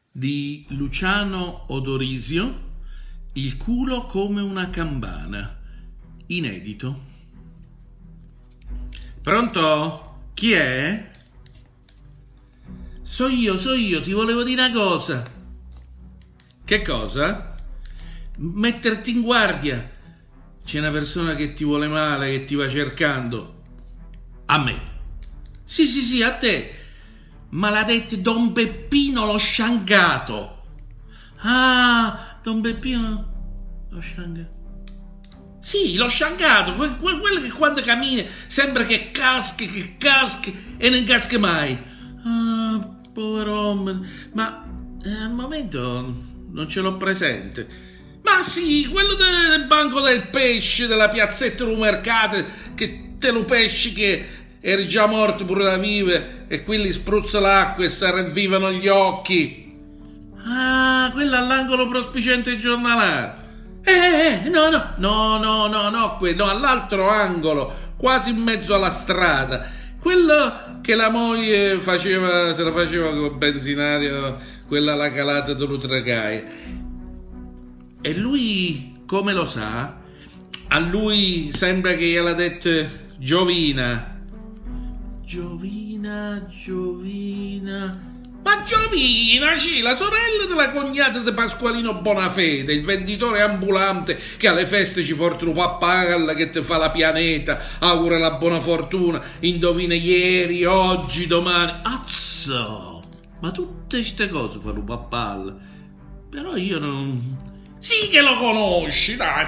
di Luciano Odorisio, Il culo come una campana, inedito. Pronto? Chi è? So io, ti volevo dire una cosa. Che cosa? Metterti in guardia. C'è una persona che ti vuole male, che ti va cercando. A me? Sì, a te. Ma l'ha detto Don Peppino lo sciangato. Ah, Don Peppino lo sciangato. Sì, lo sciangato, quello che quando cammina sembra che caschi e non casca mai. Ah, povero, ma al momento non ce l'ho presente. Ma sì, quello del banco del pesce, della piazzetta del mercato, che te lo pesci che eri già morto pure da vive e quelli spruzza l'acqua e si ravvivano gli occhi. Ah, quello all'angolo prospiciente giornalare. No, all'altro angolo, quasi in mezzo alla strada. Quello che la moglie se la faceva con benzinario, quella alla calata dell'Utragaia. E lui, come lo sa? A lui sembra che gliel'ha detto Giovina. Ma Giovina, sì, la sorella della cognata di Pasqualino Bonafede, il venditore ambulante che alle feste ci porta un pappagallo che ti fa la pianeta, augura la buona fortuna, indovina ieri, oggi, domani. Azzo! Ma tutte queste cose fa un pappagallo. Però io non... Sì che lo conosci, dai!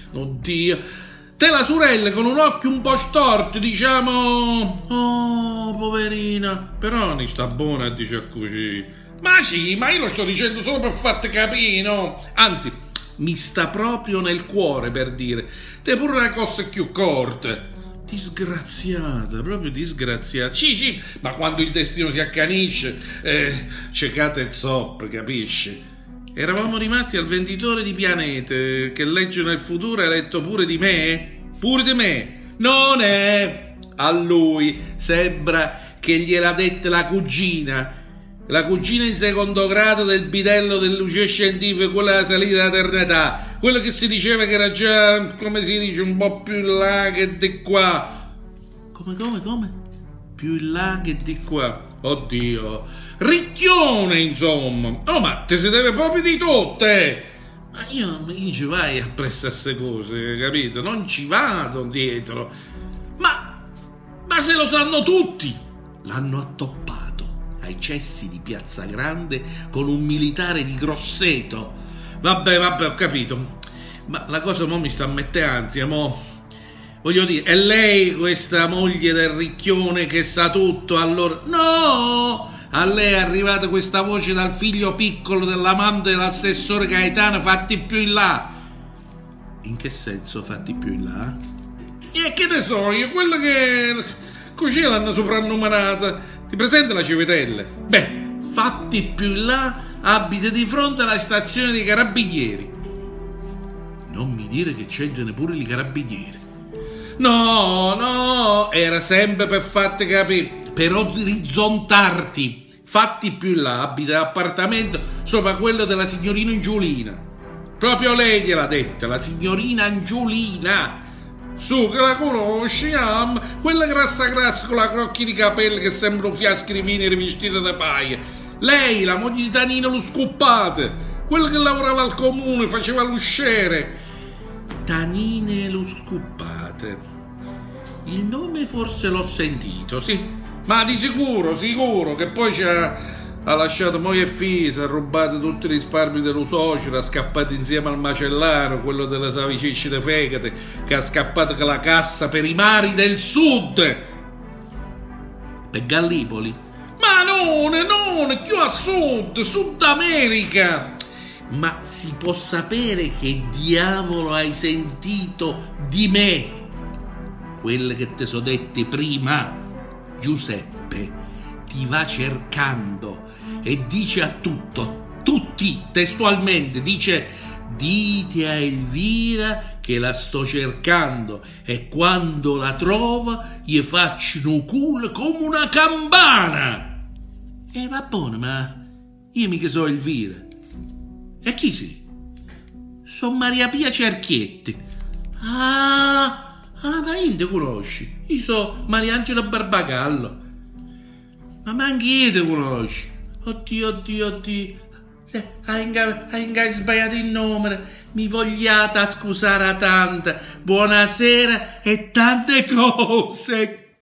Oddio! Te la sorella con un occhio un po' storto, diciamo... Oh, poverina. Però ne sta buona a dire così. Ma sì, ma io lo sto dicendo solo per farti capire, no? Anzi, mi sta proprio nel cuore per dire. Te pure una cosa più corta. Disgraziata, proprio disgraziata. Sì, ma quando il destino si accanisce, cecate e zoppe, capisci? Eravamo rimasti al venditore di pianete che legge nel futuro e ha letto pure di me? Pure di me? Non è a lui, sembra che gliel'ha detta la cugina in secondo grado del bidello del liceo scientifico, quella della salita d'eternità, quello che si diceva che era già, come si dice, un po' più in là che di qua. Come? Più in là che di qua. Oddio, ricchione insomma. Oh, ma te si deve proprio di tutte. Ma io non ci vai appresso a queste cose, capito? Non ci vado dietro. Ma se lo sanno tutti. L'hanno attoppato ai cessi di Piazza Grande con un militare di Grosseto. Vabbè, ho capito. Ma la cosa mo mi sta a mettere ansia, mo. Voglio dire, è lei questa moglie del ricchione che sa tutto, allora... No! A lei è arrivata questa voce dal figlio piccolo dell'amante dell'assessore Gaetano, fatti più in là. In che senso fatti più in là? E che ne so io, quello che... Così l'hanno soprannominata. Ti presenta la Civitella? Beh, fatti più in là, abita di fronte alla stazione dei carabinieri. Non mi dire che c'entrano pure i carabinieri. No, era sempre per farti capire, per orizzontarti. Fatti più in là, abita l'appartamento sopra quello della signorina Angiolina. Proprio lei gliel'ha detta, la signorina Angiolina. Su, che la conosci, quella grassa con la crocchia di capelli che sembra un fiasco di vini rivestita da paia. Lei, la moglie di Tanino lo Scuppate, quella che lavorava al comune, faceva l'usciere. Tanine lo Scuppate. Il nome forse l'ho sentito, sì. Ma di sicuro, che poi ha lasciato moglie e figli, si è rubato tutti i risparmi dello socio, ha scappato insieme al macellaro, quello delle savicicce de fegate, che ha scappato con la cassa per i mari del sud. Per Gallipoli? Ma non, più a Sud America. Ma si può sapere che diavolo hai sentito di me? Quelle che te so dette prima. Giuseppe ti va cercando e dice a tutti, testualmente, dice: dite a Elvira che la sto cercando e quando la trova gli faccio un culo come una campana. Va buono, ma Io mica so Elvira. E chi sei? Sono Maria Pia Cerchietti. Ma io te conosci. Io sono Mariangela Barbagallo. Ma anche io te conosci. Oddio. Hai sbagliato il nome. Mi vogliate scusare tanta. Buonasera e tante cose.